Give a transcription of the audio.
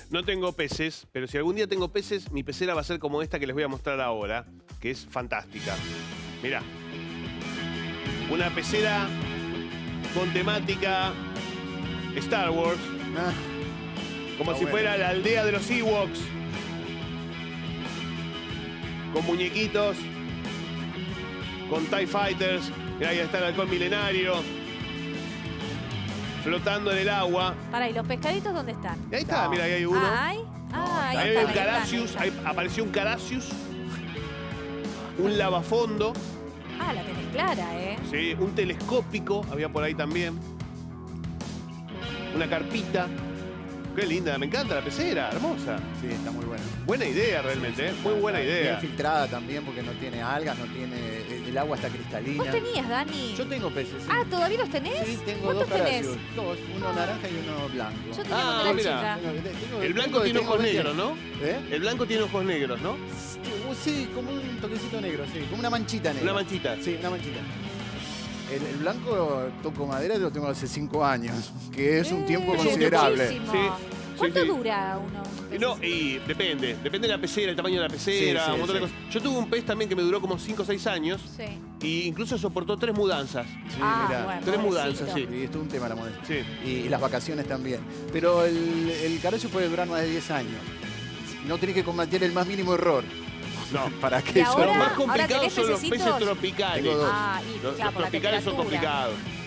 No tengo peces, pero si algún día tengo peces, mi pecera va a ser como esta que les voy a mostrar ahora, que es fantástica. Mirá. Una pecera con temática Star Wars. Como si fuera la aldea de los Ewoks. Con muñequitos. Con TIE Fighters. Mirá, ahí está el halcón milenario. Flotando en el agua. Pará, ¿y los pescaditos dónde están? Y ahí está, mira, ahí hay uno. Ahí Ahí hay un Carasius, ahí apareció un Carasius. Un lavafondo. Ah, la tenés clara, ¿eh? Sí, un telescópico, había por ahí también. Una carpita. Qué linda, me encanta la pecera, hermosa. Sí, está muy buena. Buena idea realmente, ¿eh? Muy buena idea. Bien filtrada también porque no tiene algas, no tiene... El agua está cristalina. ¿Vos tenías, Dani? Yo tengo peces, sí. Ah, ¿todavía los tenés? Sí, tengo ¿Cuántos dos tenés? Carasius. Dos, uno naranja y uno blanco. Yo tenía Ah, una mira. chica. El blanco tiene ojos negros, ¿no? ¿Eh? El blanco tiene ojos negros, ¿no? Sí, como un toquecito negro, sí. Como una manchita negra. Una manchita. Sí, una manchita. El blanco toco madera y lo tengo hace 5 años, que es un tiempo considerable. Muchísimo. Sí, ¿Cuánto sí. dura uno? No, y depende de la pecera, el tamaño de la pecera, Sí, un montón de sí. cosas. Yo tuve un pez también que me duró como 5 o 6 años Sí. y incluso soportó 3 mudanzas. Sí, Ah, mirá. bueno, 3 pobrecito. mudanzas, sí. Y esto es un tema la moneda. Sí. Y las vacaciones también. Pero el Carasius puede durar más de 10 años. No tenés que cometer el más mínimo error. No. ¿Para qué Y eso? ahora- Lo más ahora complicado tenés son los pececitos. peces tropicales. Tengo dos. Ah, y Los claro, por la tropicales son temperatura. complicados.